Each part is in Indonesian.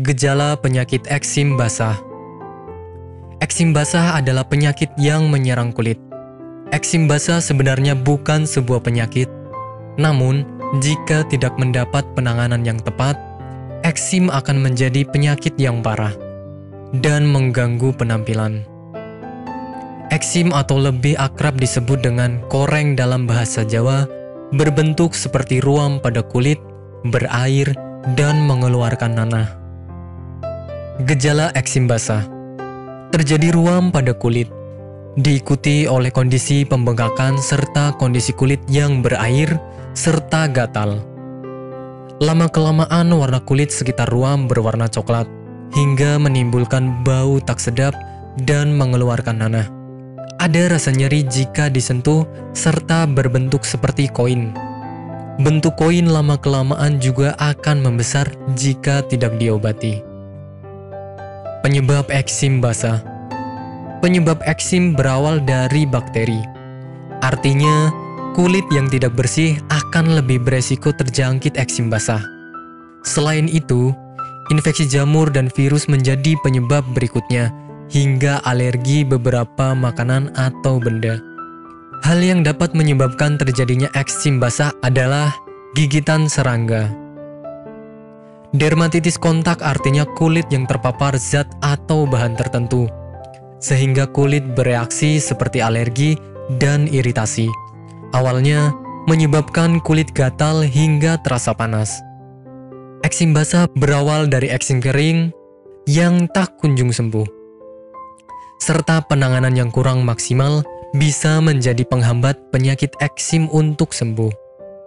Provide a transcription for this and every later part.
Gejala penyakit eksim basah. Eksim basah adalah penyakit yang menyerang kulit. Eksim basah sebenarnya bukan sebuah penyakit, namun jika tidak mendapat penanganan yang tepat, eksim akan menjadi penyakit yang parah dan mengganggu penampilan. Eksim atau lebih akrab disebut dengan koreng dalam bahasa Jawa, berbentuk seperti ruam pada kulit, berair, dan mengeluarkan nanah. Gejala eksim basah. Terjadi ruam pada kulit, diikuti oleh kondisi pembengkakan serta kondisi kulit yang berair serta gatal. Lama-kelamaan warna kulit sekitar ruam berwarna coklat, hingga menimbulkan bau tak sedap dan mengeluarkan nanah. Ada rasa nyeri jika disentuh serta berbentuk seperti koin. Bentuk koin lama-kelamaan juga akan membesar jika tidak diobati. Penyebab eksim basah. Penyebab eksim berawal dari bakteri. Artinya, kulit yang tidak bersih akan lebih beresiko terjangkit eksim basah. Selain itu, infeksi jamur dan virus menjadi penyebab berikutnya, hingga alergi beberapa makanan atau benda. Hal yang dapat menyebabkan terjadinya eksim basah adalah gigitan serangga. Dermatitis kontak artinya kulit yang terpapar zat atau bahan tertentu, sehingga kulit bereaksi seperti alergi dan iritasi. Awalnya menyebabkan kulit gatal hingga terasa panas. Eksim basah berawal dari eksim kering yang tak kunjung sembuh, serta penanganan yang kurang maksimal bisa menjadi penghambat penyakit eksim untuk sembuh.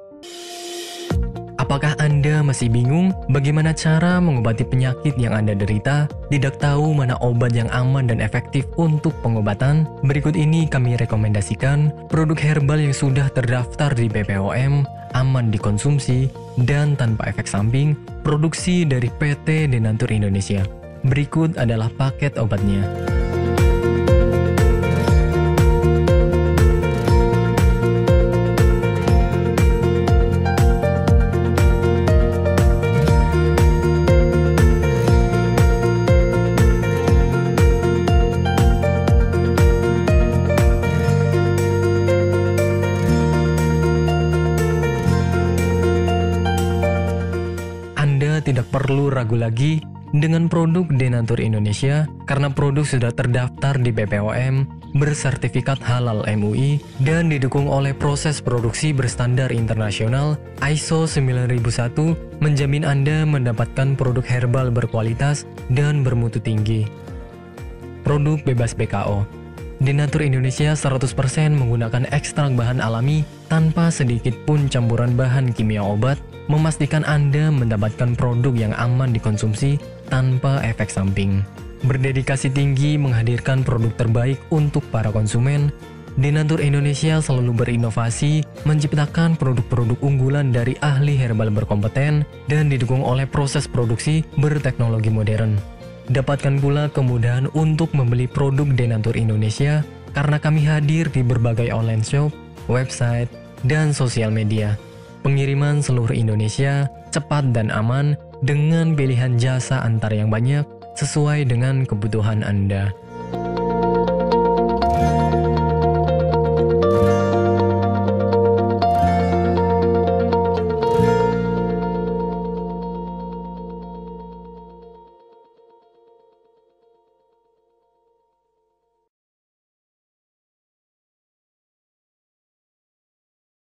Apakah Anda masih bingung bagaimana cara mengobati penyakit yang Anda derita? Tidak tahu mana obat yang aman dan efektif untuk pengobatan? Berikut ini kami rekomendasikan produk herbal yang sudah terdaftar di BPOM, aman dikonsumsi, dan tanpa efek samping, produksi dari PT Denatur Indonesia. Berikut adalah paket obatnya. Tidak perlu ragu lagi dengan produk Denatur Indonesia karena produk sudah terdaftar di BPOM, bersertifikat halal MUI, dan didukung oleh proses produksi berstandar internasional ISO 9001, menjamin Anda mendapatkan produk herbal berkualitas dan bermutu tinggi. Produk bebas BKO. Denatur Indonesia 100% menggunakan ekstrak bahan alami tanpa sedikit pun campuran bahan kimia obat, memastikan Anda mendapatkan produk yang aman dikonsumsi tanpa efek samping. Berdedikasi tinggi menghadirkan produk terbaik untuk para konsumen, Denatur Indonesia selalu berinovasi, menciptakan produk-produk unggulan dari ahli herbal berkompeten dan didukung oleh proses produksi berteknologi modern. Dapatkan pula kemudahan untuk membeli produk Denatur Indonesia karena kami hadir di berbagai online shop, website, dan sosial media. Pengiriman seluruh Indonesia cepat dan aman dengan pilihan jasa antar yang banyak sesuai dengan kebutuhan Anda.